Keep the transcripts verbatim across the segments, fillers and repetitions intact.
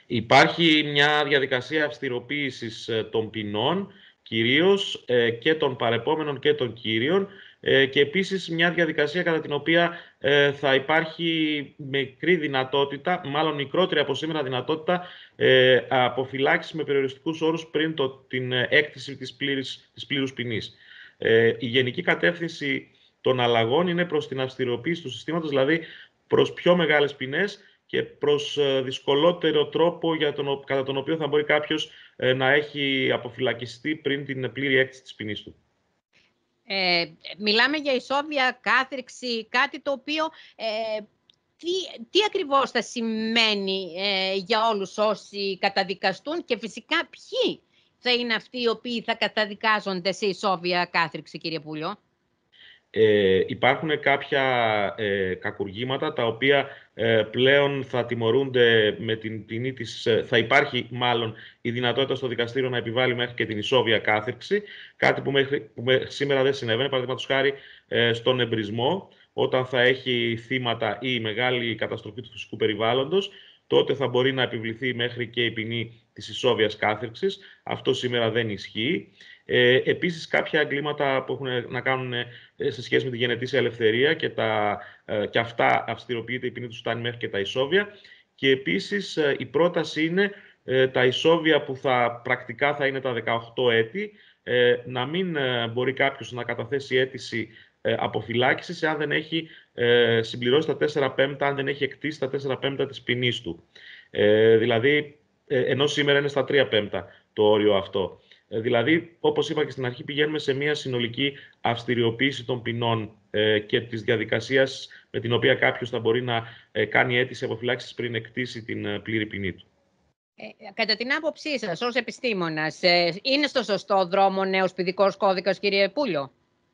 Υπάρχει μια διαδικασία αυστηροποίησης των ποινών, κυρίως και των παρεπόμενων και των κύριων, και επίσης μια διαδικασία κατά την οποία θα υπάρχει μικρή δυνατότητα, μάλλον μικρότερη από σήμερα δυνατότητα, αποφυλάκηση με περιοριστικούς όρους πριν το, την έκτηση της, πλήρης, της πλήρους ποινής. Η γενική κατεύθυνση των αλλαγών είναι προς την αυστηροποίηση του συστήματος, δηλαδή προς πιο μεγάλες ποινές και προς δυσκολότερο τρόπο για τον, κατά τον οποίο θα μπορεί κάποιος να έχει αποφυλακιστεί πριν την πλήρη έκτηση της ποινής του. Ε, μιλάμε για ισόβια κάθριξη, κάτι το οποίο ε, τι, τι ακριβώς θα σημαίνει ε, για όλους όσοι καταδικαστούν και φυσικά ποιοι θα είναι αυτοί οι οποίοι θα καταδικάζονται σε ισόβια κάθριξη, κύριε Πούλιο. Ε, υπάρχουν κάποια ε, κακουργήματα τα οποία ε, πλέον θα τιμωρούνται με την ποινή της, ε, θα υπάρχει μάλλον η δυνατότητα στο δικαστήριο να επιβάλλει μέχρι και την ισόβια κάθριξη, κάτι που μέχρι, που μέχρι σήμερα δεν συνέβαινε, παραδείγματος χάρη ε, στον εμπρισμό, όταν θα έχει θύματα ή μεγάλη καταστροφή του φυσικού περιβάλλοντος, τότε θα μπορεί να επιβληθεί μέχρι και η ποινή της ισόβιας κάθριξης. Αυτό σήμερα δεν ισχύει. Ε, επίσης, κάποια εγκλήματα που έχουν να κάνουν σε σχέση με τη γενετήσια ελευθερία και, τα, ε, και αυτά αυστηροποιείται, η ποινή τους φτάνει μέχρι και τα ισόβια. Και επίσης ε, η πρόταση είναι ε, τα ισόβια που θα, πρακτικά θα είναι τα δεκαοκτώ έτη, ε, να μην ε, μπορεί κάποιος να καταθέσει αίτηση ε, αποφυλάκησης αν δεν έχει ε, συμπληρώσει τα τέσσερα πέμπτα, αν δεν έχει εκτίσει τα τέσσερα πέμπτα της ποινής του. Ε, δηλαδή, ε, ενώ σήμερα είναι στα τρία πέμπτα το όριο αυτό. Δηλαδή, όπως είπα και στην αρχή, πηγαίνουμε σε μια συνολική αυστηριοποίηση των ποινών ε, και της διαδικασίας με την οποία κάποιος θα μπορεί να ε, κάνει αίτηση αποφυλάξης πριν εκτίσει την ε, πλήρη ποινή του. Ε, κατά την άποψή σας, ως επιστήμονας, ε, είναι στο σωστό δρόμο ο νέος ποινικός κώδικας, κύριε Πούλιο?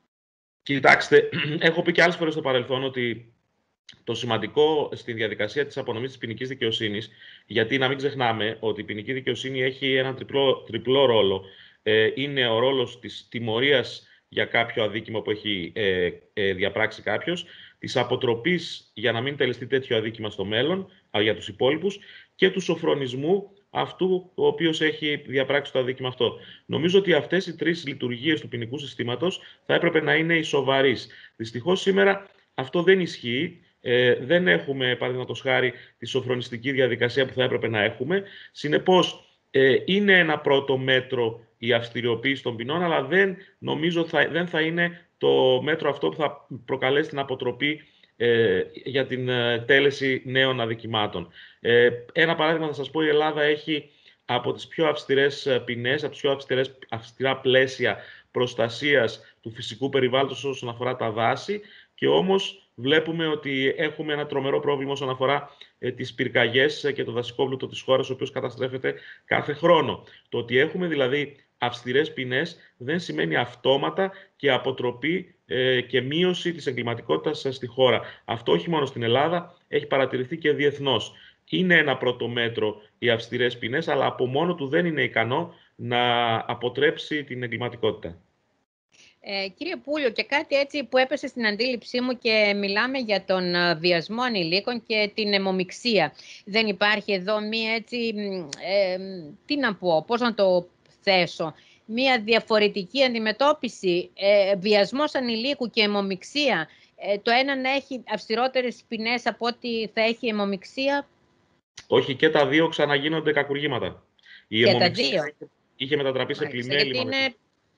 Κοιτάξτε, έχω πει και άλλες φορές στο παρελθόν ότι το σημαντικό στη διαδικασία της απονομής της ποινικής δικαιοσύνης, γιατί να μην ξεχνάμε ότι η ποινική δικαιοσύνη έχει έναν τριπλό, τριπλό ρόλο. Ε, είναι ο ρόλος της τιμωρίας για κάποιο αδίκημα που έχει ε, ε, διαπράξει κάποιος, της αποτροπής για να μην τελεστεί τέτοιο αδίκημα στο μέλλον α, για τους υπόλοιπους και του σοφρονισμού αυτού ο οποίος έχει διαπράξει το αδίκημα αυτό. Νομίζω ότι αυτές οι τρεις λειτουργίες του ποινικού συστήματος θα έπρεπε να είναι ισοβαρείς. Δυστυχώς σήμερα αυτό δεν ισχύει. Ε, δεν έχουμε, παραδείγματος χάρη, τη σοφρονιστική διαδικασία που θα έπρεπε να έχουμε. Συνεπώς, ε, είναι ένα πρώτο μέτρο η αυστηριοποίηση των ποινών, αλλά δεν νομίζω θα, δεν θα είναι το μέτρο αυτό που θα προκαλέσει την αποτροπή ε, για την ε, τέλεση νέων αδικημάτων. Ε, ένα παράδειγμα θα σας πω, η Ελλάδα έχει από τις πιο αυστηρές ποινές, από τις πιο αυστηρές, αυστηρά πλαίσια προστασίας του φυσικού περιβάλλοντος όσον αφορά τα δάση, και όμως βλέπουμε ότι έχουμε ένα τρομερό πρόβλημα όσον αφορά ε, τις πυρκαγιές και το δασικό πλούτο της χώρας, ο οποίος καταστρέφεται κάθε χρόνο. Το ότι έχουμε δηλαδή αυστηρές ποινές δεν σημαίνει αυτόματα και αποτροπή ε, και μείωση της εγκληματικότητας στη χώρα. Αυτό όχι μόνο στην Ελλάδα, έχει παρατηρηθεί και διεθνώς. Είναι ένα πρώτο μέτρο οι αυστηρές ποινές, αλλά από μόνο του δεν είναι ικανό να αποτρέψει την εγκληματικότητα. Ε, κύριε Πούλιο, και κάτι έτσι που έπεσε στην αντίληψή μου, και μιλάμε για τον βιασμό ανηλίκων και την αιμομιξία. Δεν υπάρχει εδώ μία έτσι, ε, τι να πω, πώς να το θέσω, μία διαφορετική αντιμετώπιση, ε, βιασμός ανηλίκου και αιμομιξία, ε, το ένα να έχει αυστηρότερες ποινές από ό,τι θα έχει αιμομιξία? Όχι, και τα δύο ξαναγίνονται κακουργήματα. Η αιμομιξία είχε μετατραπεί σε πλημέλημα. Είναι...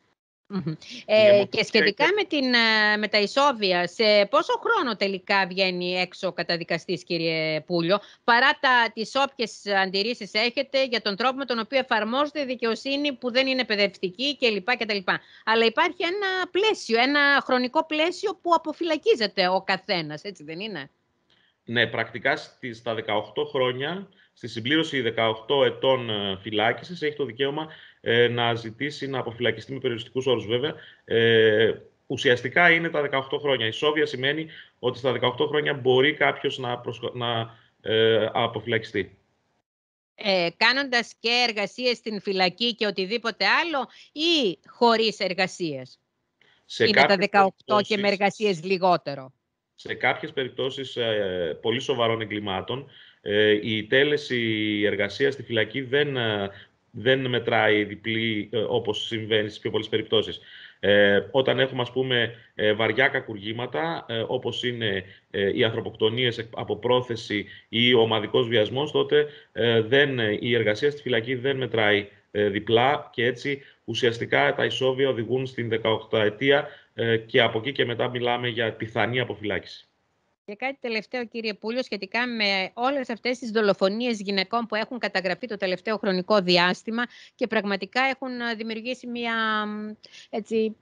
Ε, και σχετικά και... με, την, με τα ισόβια, σε πόσο χρόνο τελικά βγαίνει έξω ο καταδικαστής, κύριε Πούλιο, παρά τα, τις όποιες αντιρρήσεις έχετε για τον τρόπο με τον οποίο εφαρμόζεται η δικαιοσύνη, που δεν είναι παιδευτική κλπ. κτλ. Αλλά υπάρχει ένα πλαίσιο, ένα χρονικό πλαίσιο που αποφυλακίζεται ο καθένας, έτσι δεν είναι? Ναι, πρακτικά στα δεκαοκτώ χρόνια, στη συμπλήρωση δεκαοκτώ ετών φυλάκισης, έχει το δικαίωμα ε, να ζητήσει να αποφυλακιστεί με περιοριστικούς όρους, βέβαια. Ε, ουσιαστικά είναι τα δεκαοκτώ χρόνια. Ισόβια σημαίνει ότι στα δεκαοκτώ χρόνια μπορεί κάποιος να, προσχω... να ε, αποφυλακιστεί. Ε, κάνοντας και εργασίες στην φυλακή και οτιδήποτε άλλο, ή χωρίς εργασίες? Σε ή με τα δεκαοκτώ περιπτώσεις... και με εργασίες λιγότερο? Σε κάποιες περιπτώσεις ε, πολύ σοβαρών εγκλημάτων, Η τέλεση εργασίας στη φυλακή δεν, δεν μετράει διπλή, όπως συμβαίνει στις πιο πολλές περιπτώσεις. Ε, όταν έχουμε, ας πούμε, βαριά κακουργήματα, ε, όπως είναι ε, οι ανθρωποκτονίες από πρόθεση ή ο ομαδικός βιασμός, τότε ε, δεν, η εργασία στη φυλακή δεν μετράει ε, διπλά και έτσι ουσιαστικά τα ισόβια οδηγούν στην δεκαοκταετία ε, και από εκεί και μετά μιλάμε για πιθανή αποφυλάκηση. Και κάτι τελευταίο, κύριε Πούλιο, σχετικά με όλες αυτές τις δολοφονίες γυναικών που έχουν καταγραφεί το τελευταίο χρονικό διάστημα και πραγματικά έχουν δημιουργήσει μια, έτσι,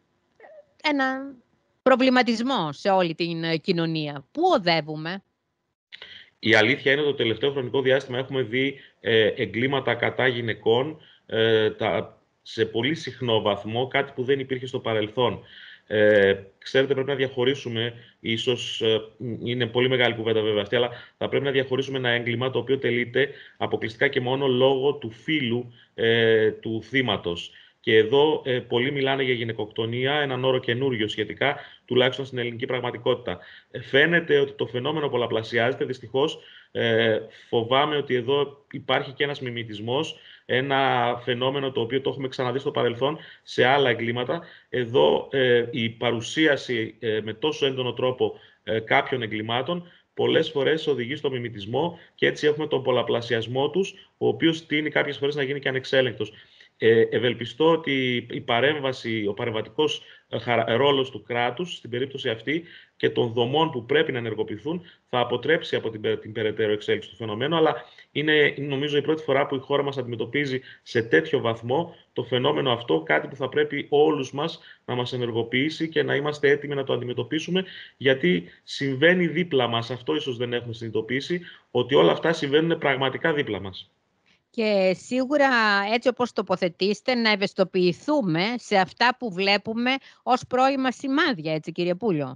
ένα προβληματισμό σε όλη την κοινωνία. Πού οδεύουμε? Η αλήθεια είναι ότι το τελευταίο χρονικό διάστημα έχουμε δει ε, εγκλήματα κατά γυναικών ε, τα, σε πολύ συχνό βαθμό, κάτι που δεν υπήρχε στο παρελθόν. Ε, ξέρετε, πρέπει να διαχωρίσουμε, ίσως ε, είναι πολύ μεγάλη κουβέντα βέβαια αυτή, αλλά θα πρέπει να διαχωρίσουμε ένα έγκλημα το οποίο τελείται αποκλειστικά και μόνο λόγω του φύλου ε, του θύματος. Και εδώ ε, πολλοί μιλάνε για γυναικοκτονία, έναν όρο καινούριο σχετικά, τουλάχιστον στην ελληνική πραγματικότητα. Ε, φαίνεται ότι το φαινόμενο πολλαπλασιάζεται. Δυστυχώς, ε, φοβάμαι ότι εδώ υπάρχει και ένας μιμητισμός, ένα φαινόμενο το οποίο το έχουμε ξαναδεί στο παρελθόν σε άλλα εγκλήματα. Εδώ ε, η παρουσίαση ε, με τόσο έντονο τρόπο ε, κάποιων εγκλημάτων πολλές φορές οδηγεί στο μιμητισμό και έτσι έχουμε τον πολλαπλασιασμό τους, ο οποίος τείνει κάποιες φορές να γίνει και ανεξέλεγκτος. Ε, ευελπιστώ ότι η παρέμβαση, ο παρεμβατικός ρόλος του κράτους στην περίπτωση αυτή και των δομών που πρέπει να ενεργοποιηθούν θα αποτρέψει από την, την περαιτέρω εξέλιξη του φαινομένου, αλλά είναι, νομίζω, η πρώτη φορά που η χώρα μας αντιμετωπίζει σε τέτοιο βαθμό το φαινόμενο αυτό, κάτι που θα πρέπει όλους μας να μας ενεργοποιήσει και να είμαστε έτοιμοι να το αντιμετωπίσουμε, γιατί συμβαίνει δίπλα μας. Αυτό ίσως δεν έχουμε συνειδητοποιήσει, ότι όλα αυτά συμβαίνουν πραγματικά δίπλα μας. Και σίγουρα, έτσι όπως τοποθετήστε, να ευαισθητοποιηθούμε σε αυτά που βλέπουμε ως πρώιμα σημάδια, έτσι, κύριε Πούλιο.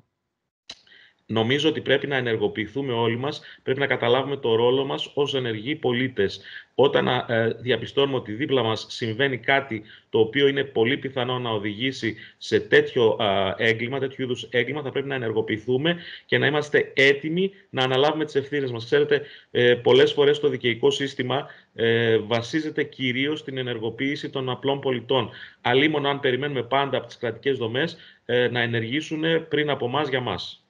Νομίζω ότι πρέπει να ενεργοποιηθούμε όλοι μας, πρέπει να καταλάβουμε το ρόλο μας ως ενεργοί πολίτες. Όταν ε, διαπιστώνουμε ότι δίπλα μας συμβαίνει κάτι το οποίο είναι πολύ πιθανό να οδηγήσει σε τέτοιο ε, έγκλημα, τέτοιου είδους έγκλημα, θα πρέπει να ενεργοποιηθούμε και να είμαστε έτοιμοι να αναλάβουμε τις ευθύνες μας. Ξέρετε, ε, πολλές φορές το δικαιικό σύστημα ε, βασίζεται κυρίως στην ενεργοποίηση των απλών πολιτών. Αλλήμον αν περιμένουμε πάντα από τις κρατικές δομές ε, να ενεργήσουν πριν από εμάς για μας.